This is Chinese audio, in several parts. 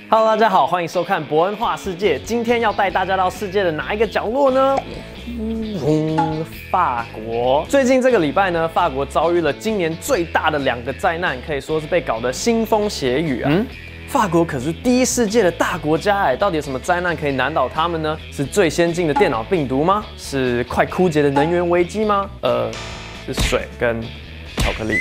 Hello， 大家好，欢迎收看伯恩话世界。今天要带大家到世界的哪一个角落呢？法国。最近这个礼拜呢，法国遭遇了今年最大的2个灾难，可以说是被搞得腥风血雨啊。法国可是第一世界的大国家哎，到底有什么灾难可以难倒他们呢？是最先进的电脑病毒吗？是快枯竭的能源危机吗？是水跟巧克力。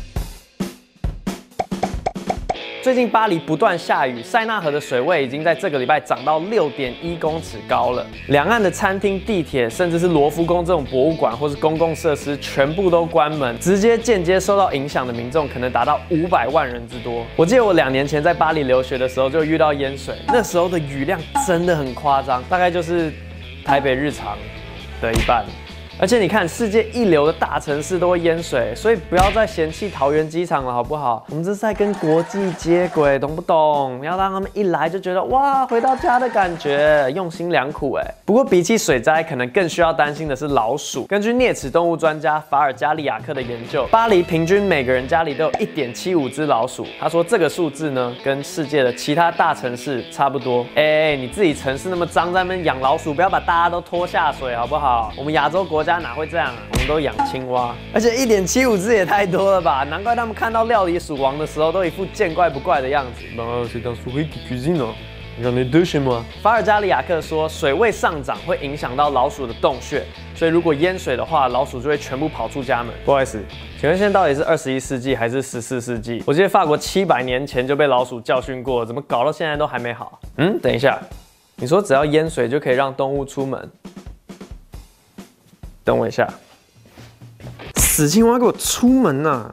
最近巴黎不断下雨，塞纳河的水位已经在这个礼拜涨到6.1公尺高了。两岸的餐厅、地铁，甚至是罗浮宫这种博物馆或是公共设施，全部都关门，直接间接受到影响的民众可能达到500万人之多。我记得我2年前在巴黎留学的时候就遇到淹水，那时候的雨量真的很夸张，大概就是台北日常的一半。而且你看，世界一流的大城市都会淹水，所以不要再嫌弃桃园机场了，好不好？我们这是在跟国际接轨，懂不懂？要让他们一来就觉得哇，回到家的感觉，用心良苦哎。不过比起水灾，可能更需要担心的是老鼠。根据啮齿动物专家法尔加利亚克的研究，巴黎平均每个人家里都有1.75只老鼠。他说这个数字呢，跟世界的其他大城市差不多。你自己城市那么脏，在那边养老鼠，不要把大家都拖下水，好不好？我们亚洲国家哪会这样啊？我们都养青蛙，而且1.75只也太多了吧？难怪他们看到料理鼠王的时候都一副见怪不怪的样子。法尔加利亚克说，水位上涨会影响到老鼠的洞穴，所以如果淹水的话，老鼠就会全部跑出家门。不好意思，请问现在到底是21世纪还是14世纪？我记得法国700年前就被老鼠教训过，怎么搞到现在都还没好？等一下，你说只要淹水就可以让动物出门？等我一下，死青蛙给我出门啊！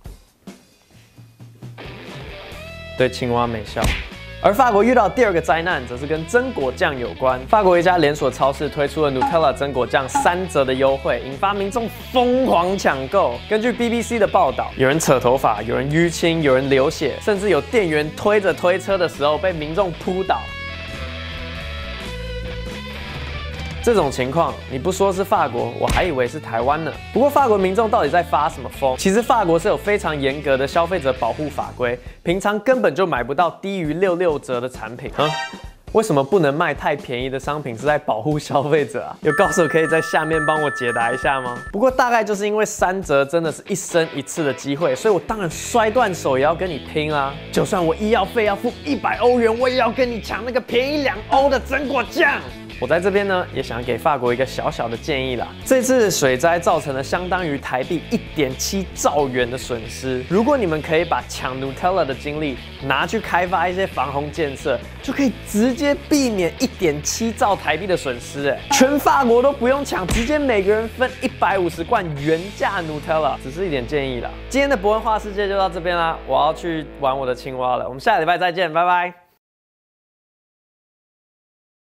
对青蛙没效。而法国遇到第2个灾难，则是跟榛果酱有关。法国一家连锁超市推出了 Nutella 榛果酱3折的优惠，引发民众疯狂抢购。根据 BBC 的报道，有人扯头发，有人淤青，有人流血，甚至有店员推着推车的时候被民众扑倒。这种情况，你不说是法国，我还以为是台湾呢。不过法国民众到底在发什么疯？其实法国是有非常严格的消费者保护法规，平常根本就买不到低于66折的产品。为什么不能卖太便宜的商品？是在保护消费者啊？有高手可以在下面帮我解答一下吗？不过大概就是因为3折真的是一生一次的机会，所以我当然摔断手也要跟你拼啦！就算我医药费要付100欧元，我也要跟你抢那个便宜2欧的榛果酱。我在这边呢，也想给法国一个小小的建议啦。这次水灾造成了相当于台币1.7兆元的损失。如果你们可以把抢 Nutella 的精力拿去开发一些防洪建设，就可以直接避免1.7兆台币的损失。全法国都不用抢，直接每个人分150罐原价 Nutella， 只是一点建议啦。今天的伯恩话世界就到这边啦，我要去玩我的青蛙了。我们下个礼拜再见，拜拜。